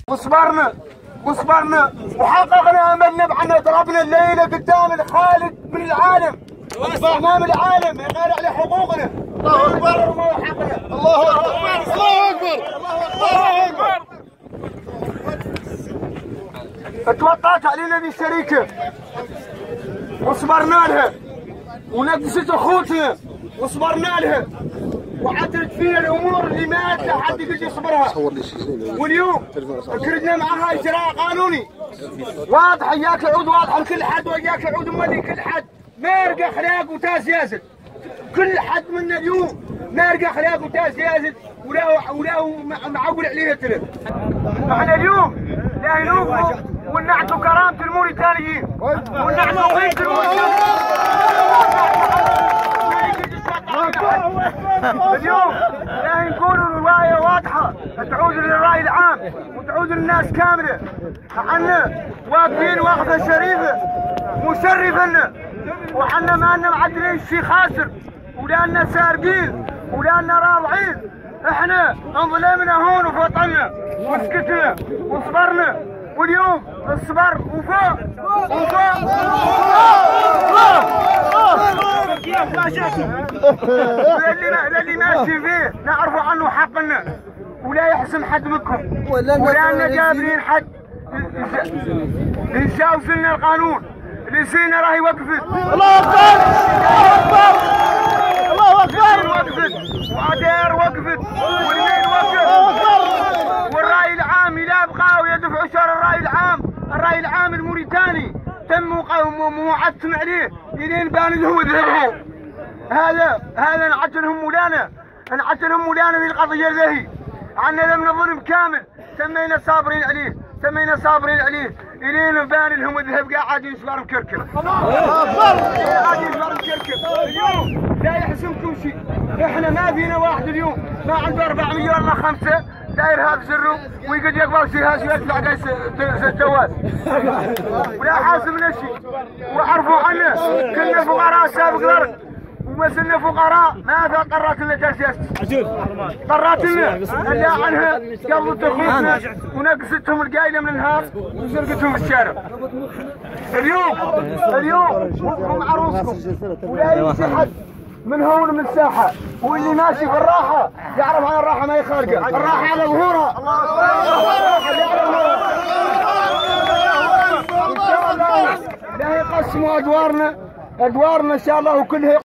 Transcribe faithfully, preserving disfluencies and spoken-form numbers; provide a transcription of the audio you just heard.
وصبرنا وصبرنا وحققنا املنا بعنا ضربنا الليله قدام الخالق من العالم امام العالم غير على حقوقنا. الله اكبر وما حقنا. الله اكبر الله اكبر الله اكبر. اتوطأت علينا ذي الشركه وصبرنا لها ونقصت اخوتنا وصبرنا لها وعدلت فينا الامور اللي ما حد يقدر يصبرها. واليوم كردنا معها اجراء قانوني واضح، اياك العود واضح لكل حد واياك العود مولي كل حد، ما يرقى اخلاق وتا سياسه. كل حد منا اليوم ما يرقى اخلاق وتا سياسه ولا ولا معول عليه التلف. احنا اليوم لا ينوبوا ونعطوا كرامه الموريتانيين ونعطوا قيمه الموريتانيين. اليوم لا نقول الروايه واضحه تعود للراي العام وتعود للناس كامله. احنا واقفين وقفه شريفه مشرفه لنا، وحنا ما لنا معدلين شيء خاسر ولا لنا سارقين ولا لنا راضعين. احنا انظلمنا هون وفطنا وسكتنا وصبرنا، واليوم الصبر وفوق وفوق اللي ماشي فيه نعرفوا عنه حقنا ولا يحسن حد منكم ولا لنا جابرين حد يجاوز لنا القانون. اللي سينا راهي وقفت. الله اكبر الله اكبر وقفت وعدير وقفت والمين وقف والراي العام لا بقاو يدفعوا شر الراي العام. الراي العام الموريتاني تم موعدتم عليه لين بان لهم ذهبوا. هذا هذا نعجلهم مولانا نعجلهم مولانا في القضيه ذهي. عنا لم نظلم كامل سمينا صابرين عليه سمينا صابرين عليه الين بان لهم الذهب قاعد يشبر مكركر. الله اكبر قاعد يشبر مكركر. اليوم لا يحسمكم شيء. احنا ما فينا واحد اليوم ما عنده أربعمية ولا خمسة داير هذا سره ويقعد يقبل شيء هذا يدفع قيس الجواز ولا حاسبنا شيء. وعرفوا عنا كنا فقراء سابق غرق وما صرنا فقراء ما في قرات لنا جاسيستي قرات لنا اللي عنها قبل تخوفنا ونقصتهم القايله من النهار وسرقتهم في الشارع. اليوم اليوم وقفوا مع روسكم ولا يمشي حد من هون من الساحه، واللي ماشي في الراحه يعرف عن الراحه ما يخالقه. الراحه على ظهورها. لا يقسموا ادوارنا ادوارنا ان شاء الله وكلها